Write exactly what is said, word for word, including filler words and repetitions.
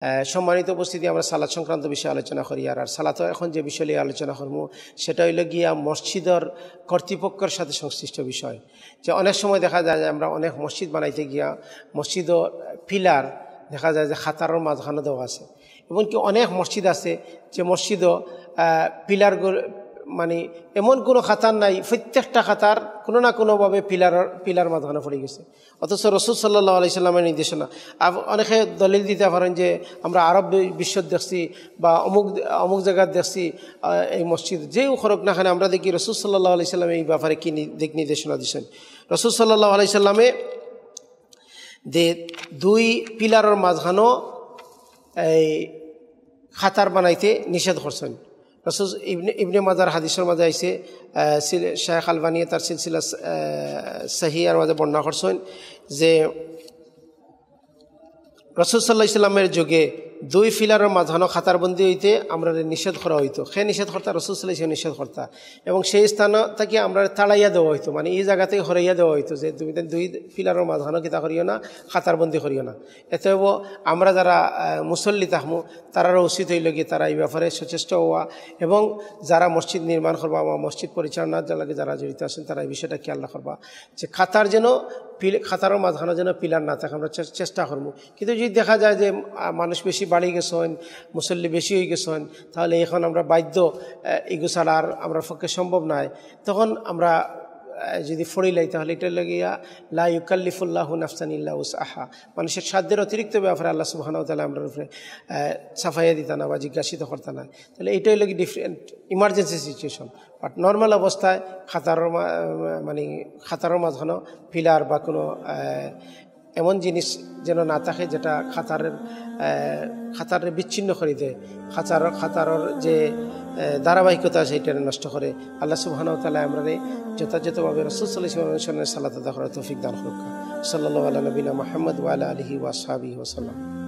সম্মানিত উপস্থিতি, আমরা সালাত সংক্রান্ত বিষয়ে আলোচনা করি। আর সালাত এখন যে বিষয় নিয়ে আলোচনা করবো সেটা হইল গিয়া মসজিদের কর্তৃপক্ষের সাথে সংশ্লিষ্ট বিষয়। যে অনেক সময় দেখা যায় যে আমরা অনেক মসজিদ বানাইতে গিয়া মসজিদও পিলার দেখা যায় যে খাতারের মাঝখানে দেওয়া আছে। এমনকি অনেক মসজিদ আছে যে মসজিদও পিলার মানে এমন কোনো খাতার নাই, প্রত্যেকটা খাতার কোনো না কোনোভাবে পিলার পিলার মাঝখানে পড়ে গেছে। অথচ রাসূল সাল্লাল্লাহু আলাইহি সাল্লামের নির্দেশনা। অনেকে দলিল দিতে পারেন যে আমরা আরব বিশ্ব দেখছি বা অমুক অমুক জায়গার দেখছি এই মসজিদ যেই খরক না খানে আমরা দেখি রাসূল সাল্লাল্লাহু আলাইহি সাল্লাম এই ব্যাপারে কি দিক নির্দেশনা দিচ্ছেন। রাসূল সাল্লাল্লাহু আলাইহি সাল্লামে যে দুই পিলারের মাঝখানেও এই খাতার বানাইতে নিষেধ করছেন। রাসূল ইবনে ইবনে মাজার হাদিসের মাঝে আইছে, শায়খ আলবানী তার সিলসিলা সহিহার মাঝে বর্ণনা করছেন যে রাসূল সাল্লাল্লাহু আলাইহি সাল্লামের যুগে দুই ফিলারের মাঝখানে খাতারবন্দি হইতে আমরা নিষেধ করা হইতো। সে নিষেধ কর্তা রাসূল সাল্লাল্লাহু আলাইহি নিষেধ কর্তা, এবং সেই স্থান থেকে আমরা তাড়াইয়া দেওয়া হইতো, মানে এই জায়গা থেকে হরাইয়া দেওয়া হইতো যে তুমি দুই ফিলারের মাঝখানে কিতা করিও না, খাতারবন্দি করিও না। এতেও আমরা যারা মুসল্লি তাহমু তারারও উচিত হইল গিয়ে তারা এই ব্যাপারে সচেষ্ট হওয়া, এবং যারা মসজিদ নির্মাণ করবা বা মসজিদ পরিচালনার লাগে যারা জড়িত আছেন তারা এই বিষয়টা খেয়াল রাখবা যে খাতার যেন পিল খাতারও মাঝখানে যেন পিলার না থাকে, আমরা চেষ্টা করবো। কিন্তু যদি দেখা যায় যে মানুষ বেশি বাড়ি গেছেন, মুসল্লি বেশি হয়ে গেছেন, তাহলে এখন আমরা বাধ্য এগু ছাড়া আর আমরা পক্ষে সম্ভব নয়, তখন আমরা যদি ফড়িলাই তাহলে এটা লাগিয়া লা ইউকাল্লিফুল্লাহু নাফসান ইল্লা উসআহা, মানুষের সাধ্যের অতিরিক্ত ব্যাপারে আল্লাহ সুবহানাহু ওয়া তাআলা আমরা উপরে সাফাইয়া দিতা না বা জিজ্ঞাসিত করতা না। তাহলে এইটাই লাগে different emergency situation. But normal অবস্থায় খাতার মানে খাতার মাঝখানে পিলার বা কোনো এমন জিনিস যেন না থাকে যেটা খাতারের খাতারে বিচ্ছিন্ন করে দেয়, খাতার খাতারের যে ধারাবাহিকতা সেইটা নষ্ট করে। আল্লাহ সুবহানাহু ওয়া তাআলা আমরা যথাযথভাবে রাসূল সাল্লাল্লাহু আলাইহি ওয়াসাল্লামের সালাত আদা করার তৌফিক দান করুক। সাল্লাল্লাহু আলা নবিনা মুহাম্মদ ওয়া আলা আলিহি ওয়া আসহাবিহি ওয়া সাল্লাম।